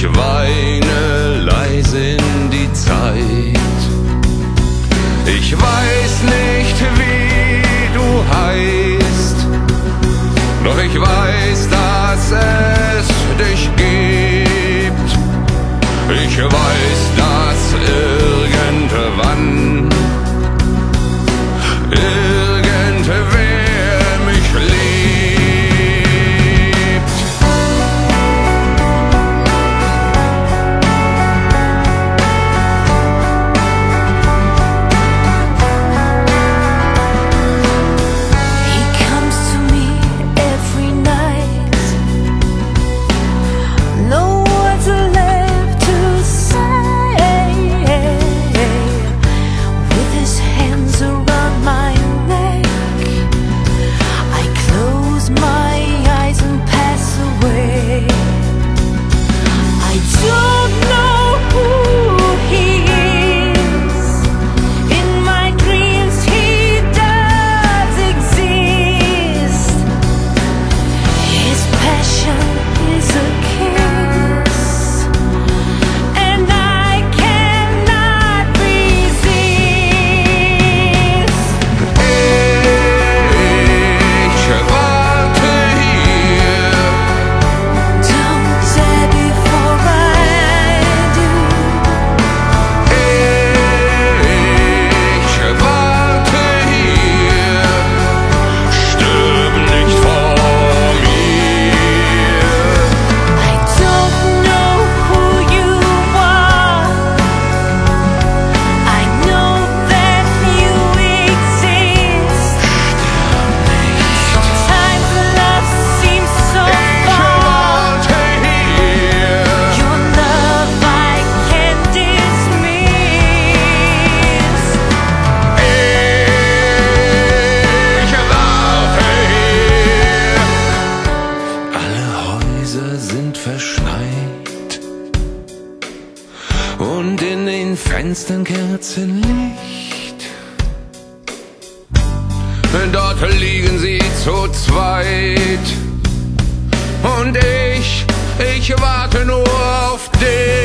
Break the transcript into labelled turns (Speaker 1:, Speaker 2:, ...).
Speaker 1: Ich weine leise in die Zeit. Ich weiß nicht, wie du heißt, doch ich weiß, dass es dich gibt. Ich weiß, dass irgendwann irgendwer mich liebt.
Speaker 2: He comes to me every night. No words are left to say. With his hands around my neck, I close my eyes and pass away. I don't know who he is. In my dreams he does exist. His passion is a kiss, and I cannot resist.
Speaker 1: Ich warte hier.
Speaker 2: Don't say before I do.
Speaker 1: Ich warte hier. Stirb nicht vor mir.
Speaker 2: I don't know who you are. I know that you exist. Sometimes love seems so
Speaker 1: Ich
Speaker 2: far.
Speaker 1: warte hier.
Speaker 2: Your love I can't dismiss.
Speaker 1: Ich warte hier. Alle Häuser sind verschneit und in den Fenstern Kerzenlicht. Dort liegen sie zu zweit und ich warte nur auf dich.